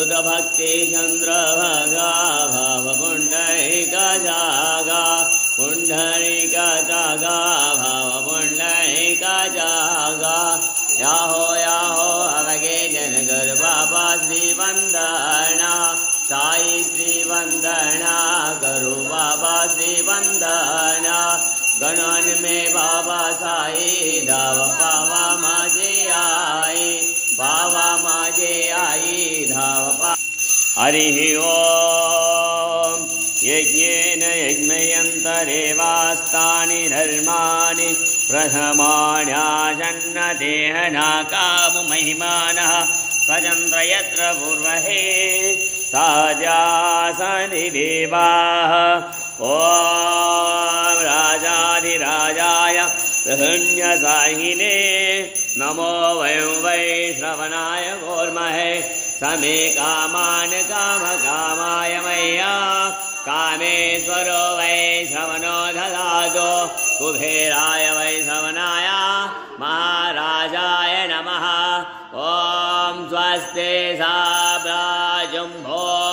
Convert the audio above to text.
भक्ति चन्द्रभागा भावपुण्डरीकजागा पुण्डरीकजागा भावपुण्डरीकजागा याहो याहो अवगे जनगर बाबा श्रीवन्दना साई श्रीवन्दना करो बाबा श्रीवन्दना गणन में बाबा साई धाव पावा माझे आई पावा माझे आई धाव पा हरिः ओम यज्ञेन यज्ञयन्तरे वास्तानि धर्माणि प्रथमाण्याजन्नदेहना काममहिमानः स्वजन्त्र यत्र पूर्वहे साजासनि देवाः ॐ राजाधिराजाय प्रसन्नसाहिने नमो वयं वै श्रवणाय कुर्महे समे कामान् कामकामाय मय्या कामेश्वरो वै श्रवणो ददातु कुबेराय वै श्रवणाय महाराजाय नमः ॐ स्वस्ति साम्राज्यं भो